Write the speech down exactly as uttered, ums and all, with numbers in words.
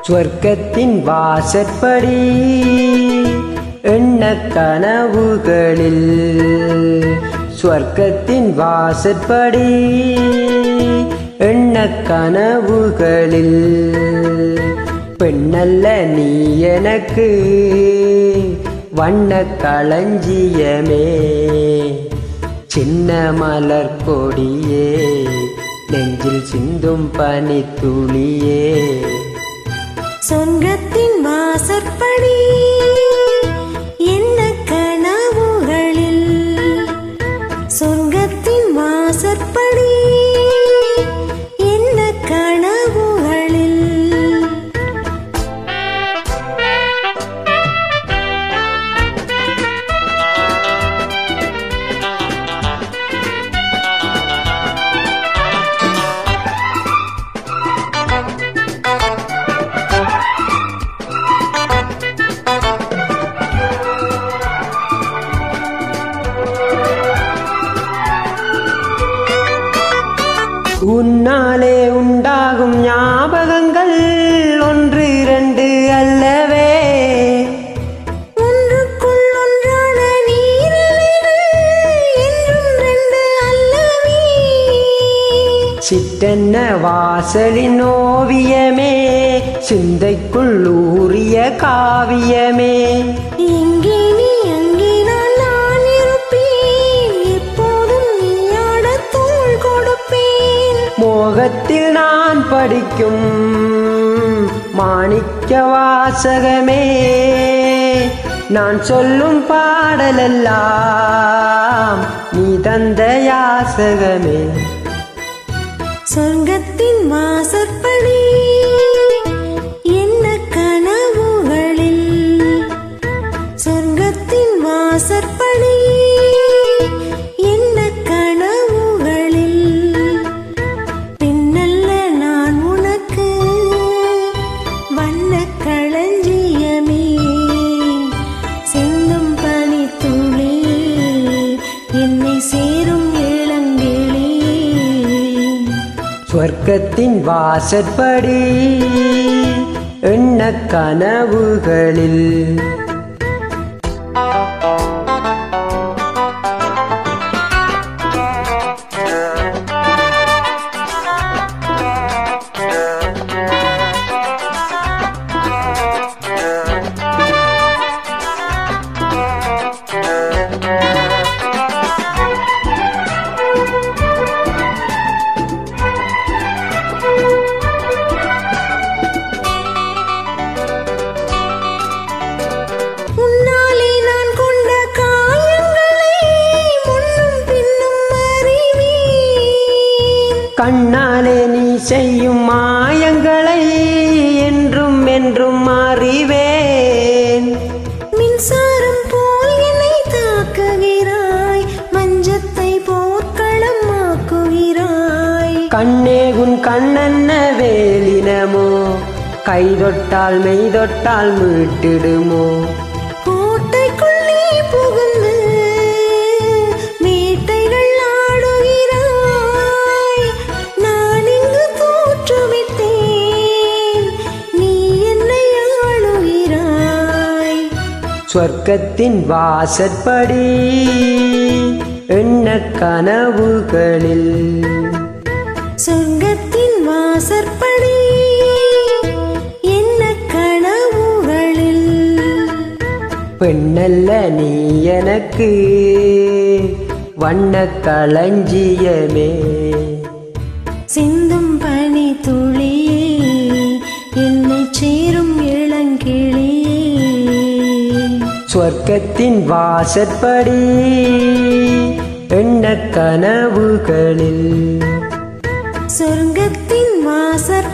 சொர்க்கத்தின் வாசற்படி எண்ண கனவுகளில் சொர்க்கத்தின் வாசற்படி எண்ண கனவுகளில் பெண்ணல்ல நீ எனக்கு வண்ண களஞ்சியமே சின்ன மலர் கொடியே நெஞ்சில் சிந்தும் பனித்துளியே சொர்க்கத்தின் வாசற்படி என்ன கனவுகளில் சொர்க்கத்தின் வாசற்படி என்ன கனவுகளில் உன்னாலே உண்டாகும் ஞாபகங்கள் ஒன்று இரண்டு அல்லவே ஒன்றுக்குள் ஒன்றான நீரிழிவு என்றும் ரெண்டு அல்லவே சிட்டென்ன வாசலின் ஓவியமே சிந்தைக்குள் ஊறிய காவியமே இங்கே நீ அங்கே நான் நான் இருப்பேன் எப்போதும் நீயாட தோள் கொடுப்பேன் மோகத்தில் நான் படிக்கும் மாணிக்க வாசகமே நான் சொல்லும் பாடலெல்லாம் நீ தந்த யாசகமே சொர்க்கத்தின் வாசற்படி என்ன கனவுகளில் சொர்க்கத்தின் வாசற்படி என்ன கனவுகளில் பின்னல்ல நான் உனக்கு வண்ண களஞ்சியமே சிந்தும் பனித்துளி என்னை சேரும் இளங்கிளி சொர்க்கத்தின் வாசற்படி எண்ண கனவுகளில் உன்னாலே நான் கொண்ட காயங்களை முன்னும் பின்னும் அறிவேன் கண்ணாலே நீ செய்யும் மாயங்களை என்றும் என்றும் அறிவேன் மின்சாரம் போல் என்னை தாக்குகிறாய் மஞ்சத்தை போர்க்களம் ஆக்குகிறாய் கண்ணே உன் கண்ணன்ன வேலினமோ கை தொட்டால் மெய் தொட்டால் மீட்டிடுமோ கோட்டைக்குள்ளே புகுந்து வேட்டைகள் ஆடுகிறாய் நான் இங்கு தோற்றுவிட்டேன் நீ என்னை ஆளுகிறாய் சொர்க்கத்தின் வாசற்படி எண்ண கனவுகளில் சொர்க்கத்தின் வாசற்படி என்ன கனவுகளில் பெண்ணல்ல நீ எனக்கு வண்ண களஞ்சியமே சிந்தும் பனி துளியே என்னை சேரும் இளங்கிளியே சொர்க்கத்தின் வாசற்படி எண்ண கனவுகளில் சொர்க்கத்தின் வாசற்படி